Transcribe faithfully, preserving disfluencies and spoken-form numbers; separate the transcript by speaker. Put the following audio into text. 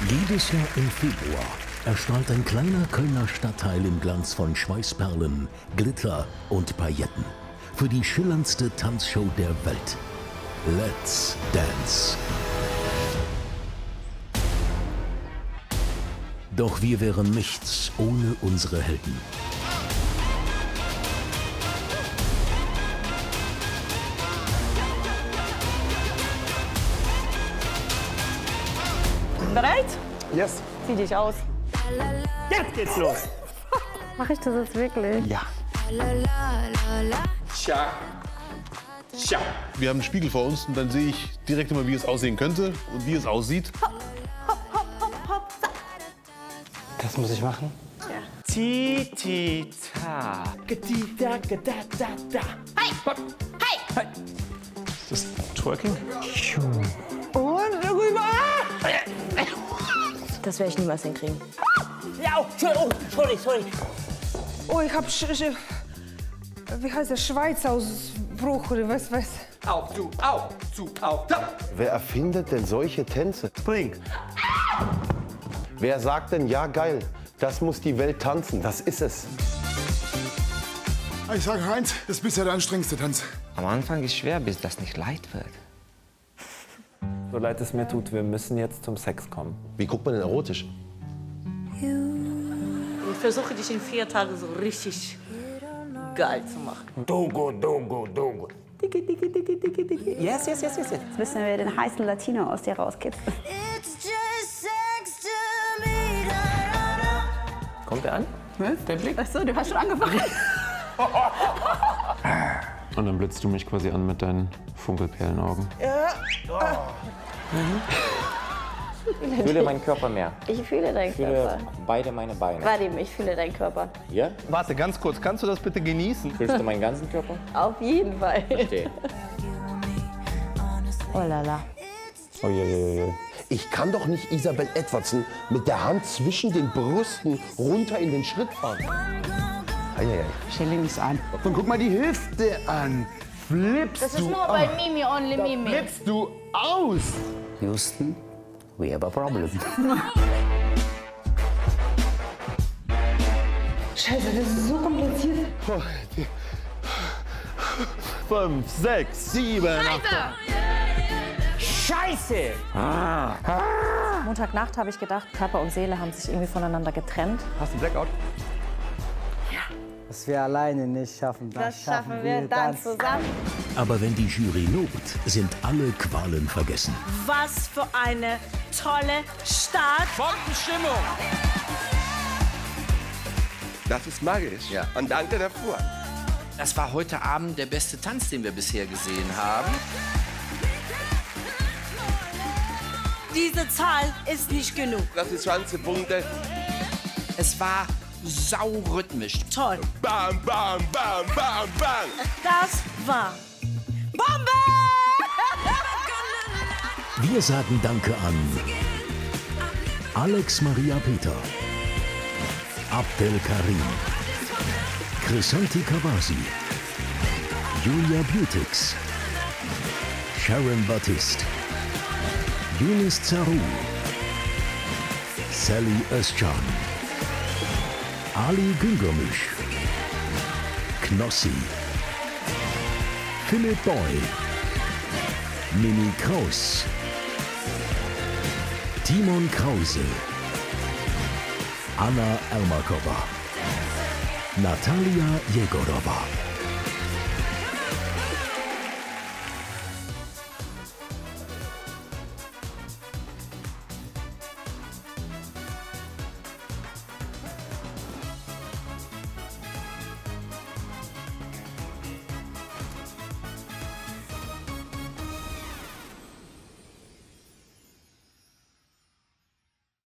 Speaker 1: Jedes Jahr im Februar erstrahlt ein kleiner Kölner Stadtteil im Glanz von Schweißperlen, Glitter und Pailletten für die schillerndste Tanzshow der Welt. Let's Dance. Doch wir wären nichts ohne unsere Helden.
Speaker 2: Bereit?
Speaker 3: Yes.
Speaker 2: Zieh dich aus.
Speaker 3: Jetzt geht's los.
Speaker 2: Mach ich das jetzt wirklich?
Speaker 3: Ja.
Speaker 4: Tja. Tja.
Speaker 5: Wir haben einen Spiegel vor uns und dann sehe ich direkt immer, wie es aussehen könnte und wie es aussieht.
Speaker 3: Das muss ich machen?
Speaker 2: Ja.
Speaker 3: Ti-ti-ta. Gedida, gedada, da.
Speaker 2: Hey! Hey!
Speaker 3: Hey. Ist das Twerking?
Speaker 2: Und rüber! Das werde ich niemals hinkriegen.
Speaker 6: Ja, oh, Entschuldigung, sorry, sorry. Oh, ich hab, Sch Sch wie heißt der, Schweißausbruch oder was, was?
Speaker 4: Auf, zu, auf, zu, auf, da.
Speaker 7: Wer erfindet denn solche Tänze?
Speaker 3: Spring.
Speaker 7: Wer sagt denn, ja geil, das muss die Welt tanzen, das ist es.
Speaker 8: Ich sage Heinz, das ist bisher der anstrengendste Tanz.
Speaker 9: Am Anfang ist schwer, bis das nicht leicht wird.
Speaker 3: So leid es mir tut, wir müssen jetzt zum Sex kommen.
Speaker 7: Wie guckt man denn erotisch?
Speaker 6: Ich versuche dich in vier Tagen so richtig geil zu machen.
Speaker 3: Dogo, dogo, dogo. Dicke, dicke, dicke, dicke, dicke. Yes, yes, yes, yes, yes.
Speaker 2: Jetzt müssen wir den heißen Latino aus dir rauskitzeln.
Speaker 3: Kommt er an? Was? Der Blick?
Speaker 2: Ach so, du hast schon angefangen.
Speaker 10: Und dann blitzt du mich quasi an mit deinen Funkelperlenaugen.
Speaker 9: Ich fühle meinen Körper mehr.
Speaker 2: Ich fühle deinen
Speaker 9: Ich fühle
Speaker 2: Körper.
Speaker 9: beide meine Beine.
Speaker 2: Vadim, ich fühle deinen Körper.
Speaker 9: Ja?
Speaker 5: Warte, ganz kurz, kannst du das bitte genießen?
Speaker 9: Fühlst du meinen ganzen Körper?
Speaker 2: Auf jeden Fall.
Speaker 9: Verstehe.
Speaker 2: Oh la la.
Speaker 9: Oh, je, je, je.
Speaker 7: Ich kann doch nicht Isabel Edwardson mit der Hand zwischen den Brüsten runter in den Schritt fahren. Eieiei.
Speaker 6: Stell dich nicht an. Und guck mal die Hüfte an. Flippst
Speaker 2: Das ist
Speaker 6: du
Speaker 2: nur bei Mimi, only Mimi.
Speaker 6: Flippst du aus.
Speaker 7: Houston, we have a problem.
Speaker 6: Scheiße, das ist so kompliziert.
Speaker 5: Fünf, sechs, sieben, acht.
Speaker 6: Scheiße!
Speaker 2: Montagnacht habe ich gedacht, Körper und Seele haben sich irgendwie voneinander getrennt.
Speaker 3: Hast du Blackout?
Speaker 11: Was wir alleine nicht schaffen, das,
Speaker 2: Das schaffen wir dann zusammen.
Speaker 1: Aber wenn die Jury lobt, sind alle Qualen vergessen.
Speaker 6: Was für eine tolle Start.
Speaker 4: Bombenstimmung. Das ist magisch. Ja. Und danke dafür.
Speaker 12: Das war heute Abend der beste Tanz, den wir bisher gesehen haben.
Speaker 6: Diese Zahl ist nicht genug.
Speaker 4: Das sind zwanzig Punkte.
Speaker 12: Es war saurhythmisch.
Speaker 6: Toll.
Speaker 4: Bam, bam, bam, bam, bam.
Speaker 6: Das war Bombe!
Speaker 1: Wir sagen Danke an Alex Maria Peter, Abdel Karim, Chrisanti Kawasi, Julia Beautix, Sharon Baptiste, Yunus Zaru, Sally Özcan, Ali Güngörmüş, Knossi, Philipp Boy, Mini Kraus, Timon Krause, Anna Ermakova, Natalia Jegorova.